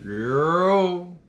Girl.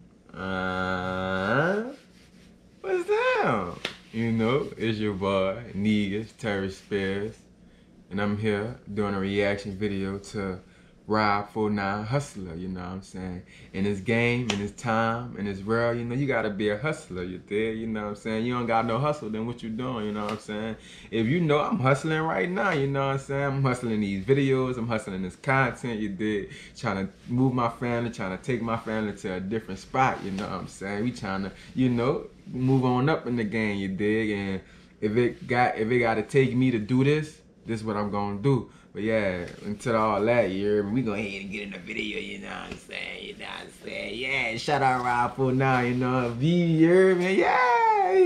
What's down? You know, it's your boy, Negus, Terry Spears. And I'm here doing a reaction video to Rob 49 Hustler, you know what I'm saying? In this game, in this time, in this world, you know, you gotta be a hustler, you dig? You know what I'm saying? You don't got no hustle, then what you doing, you know what I'm saying? If you know, I'm hustling right now, you know what I'm saying? I'm hustling these videos, I'm hustling this content, you dig? Trying to move my family, trying to take my family to a different spot, you know what I'm saying? We trying to, you know, move on up in the game, you dig? And if it gotta take me to do this is what I'm gonna do. But yeah, until all that, you hear me? We go ahead and get in the video, you know what I'm saying? You know what I'm saying? Yeah, shout out Rob 49, you know, V, you hear me? Yeah.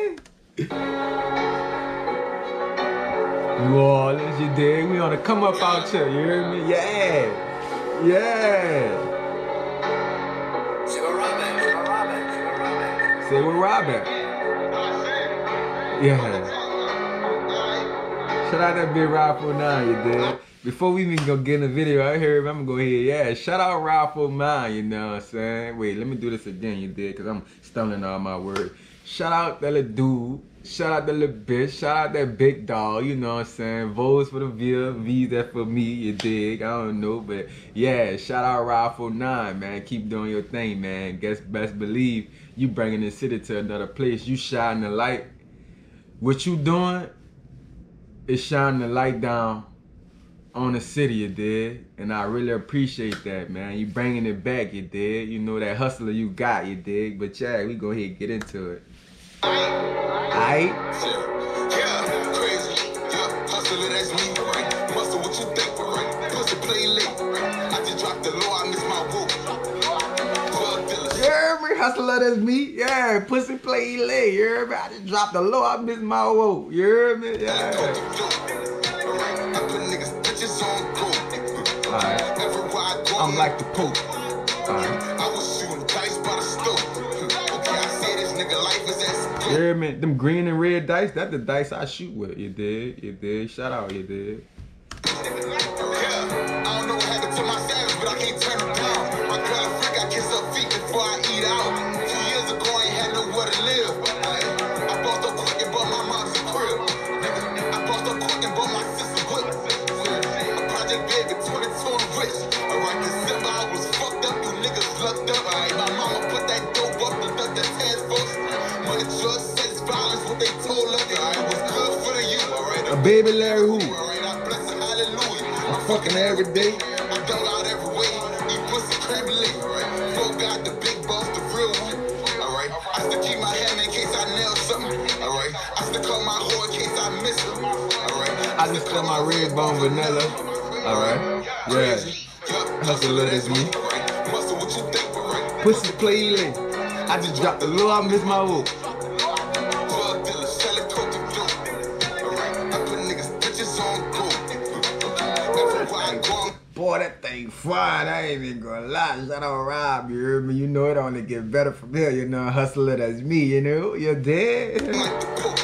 New Orleans, you dig? We on the come up out here, you hear me? Yeah. Yeah. Say where Rob at. Say where Rob at. Yeah. Shout out that big Rob 49, you dig? Before we even go get in the video, I heard I'm gonna go ahead, yeah. Shout out Rob 49, you know what I'm saying? Wait, let me do this again, you dig? Cause I'm stumbling all my words. Shout out that little dude. Shout out that little bitch. Shout out that big dog, you know what I'm saying? Votes for the V's that for me, you dig? I don't know, but yeah, shout out Rob 49, man. Keep doing your thing, man. Best believe you bringing this city to another place. You shining the light. What you doing? It's shining the light down on the city, you dig? And I really appreciate that, man. You bringing it back, you dig? You know that hustler you got, you dig? But yeah, we go ahead and get into it. Aight? Yeah, crazy. Yeah, hustler, that's me, right? Muscle, what you think, right? Pussy play late. I just dropped the law, I miss my whoop. You heard me? Hustler, that's me? Yeah, pussy play late. You heard me? I just dropped the law, I miss my whoop. You heard me? Yeah. I'm like the Pope. I was shooting dice by the stove. Okay, I said this nigga life is as you hear me? Them green and red dice, that's the dice I shoot with. You dig? You dig? Shout out, you dig? I don't know what happened to my savage, but I can't turn it down. My girl a freak, I kiss her feet before I eat out. 2 years ago, I ain't had nowhere to live. I bought the quick and bought my mom's a crib. I bought the quick and bought my sister whip. A project baby, 22 and rich. Alright, December, I was fucked up, you niggas lucked up. Alright, my mama put that dope up to duck the task force. Money, drugs, sex, violence, what they told us. Alright, was good for the youth. Alright, a baby Larry who? Alright, I bless her, hallelujah. I'm fucking every day. I dug out every way. Eat pussy creme lit. Alright, Flo got the big boss, the real one. Alright, I still keep my hand in case I nail something. Alright, I still call my whore in case I miss her. Alright, I just cut my red bone vanilla. Alright, yeah. Hustler, that's me. Muscle, what you think, right? Pussy play late. I just dropped the law, I miss my whoop. Drug dealer, selling coke and dope. Alright, I put niggas bitches on gold. Everywhere I go, Boy, that thing fine. I ain't even gonna lie. Shout out Rob, you heard me? You know it only get better from here. You know, hustler, that's me, you know? You're dead. like the Pope.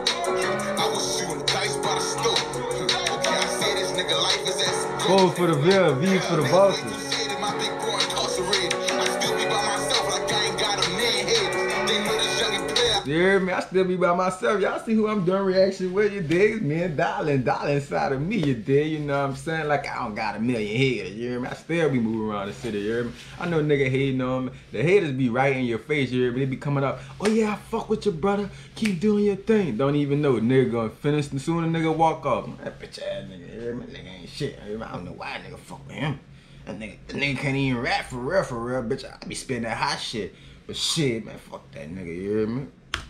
I was shooting dice by the stove. Okay, I say this nigga life is as O for the V for the bosses. My big boy incarcerated. I still be by myself like I ain't got a man head. They know this young player. You hear me? I still be by myself. Y'all see who I'm doing reaction with, you dig? Me and Dollar inside of me, you dig? You know what I'm saying? Like I don't got a million heads, you hear me? I still be moving around the city, you hear me? I know nigga hating on me. The haters be right in your face, you hear me? They be coming up, oh yeah, I fuck with your brother. Keep doing your thing. Don't even know. Nigga gonna finish as soon as nigga walk off. That bitch ass nigga, you hear me? Nigga ain't shit. You hear me? I don't know why nigga fuck with him. That nigga can't even rap for real, bitch. I be spitting that hot shit. But shit, man, fuck that nigga, you hear me?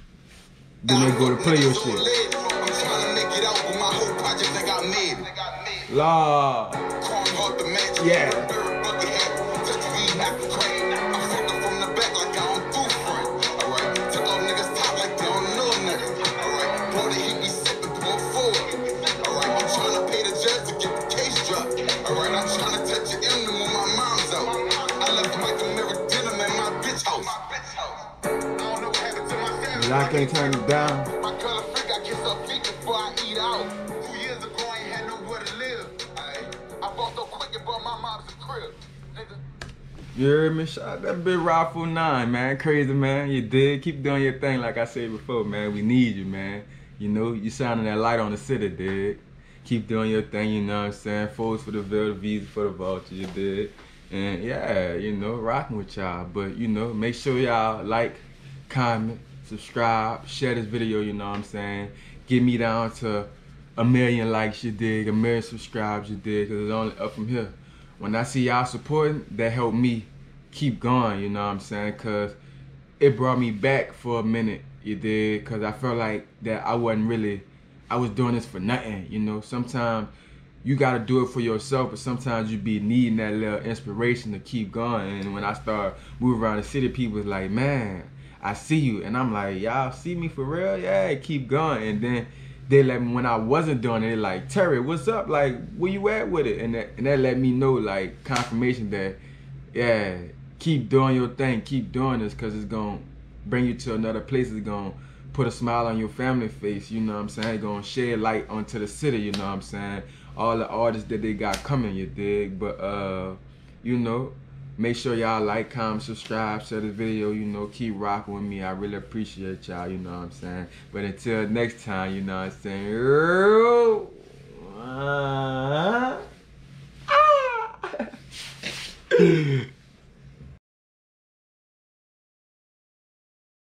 Then they go to play your shit. I'm trying to make it out with my whole project that got made. Law. Yeah. I'm fucking from the back like I don't do front. Alright, took off niggas top like they don't know niggas. Alright, bro, the heat be sipping, pull forward. Alright, I'm trying to pay the judge to get the case dropped. Alright, I'm trying to touch your emblem when my mom's out. I left Michael Mirror denim at my bitch house. I can't turn it down. My color freak, I kiss her feet before I eat out. 2 years ago, I ain't had nowhere to live. I bought the quick and bought my mom's a crib, nigga. You heard me? Shout out that big Rifle 9, man. Crazy, man. You did. Keep doing your thing like I said before, man. We need you, man. You know, you shining that light on the city, dig. Keep doing your thing, you know what I'm saying? Force for the Ville, the Visa for the Vulture, you dig. And yeah, you know, rocking with y'all. But, you know, make sure y'all like, comment, subscribe, share this video, you know what I'm saying? Get me down to 1 million likes, you dig, 1 million subscribes, you dig, because it's only up from here. When I see y'all supporting, that helped me keep going, you know what I'm saying? Because it brought me back for a minute, you dig? Because I felt like that I was doing this for nothing, you know? Sometimes you got to do it for yourself, but sometimes you be needing that little inspiration to keep going. And when I start moving around the city, people was like, man, I see you. And I'm like, y'all see me for real? Yeah, keep going. And then they let me, when I wasn't doing it, like, Terry, what's up? Like, where you at with it? And that let me know, like, confirmation that, yeah, keep doing your thing, keep doing this, because it's going to bring you to another place. It's going to put a smile on your family face, you know what I'm saying? It's going to shed light onto the city, you know what I'm saying? All the artists that they got coming, you dig? But, you know, make sure y'all like, comment, subscribe, share this video, you know, keep rocking with me. I really appreciate y'all, you know what I'm saying? But until next time, you know what I'm saying?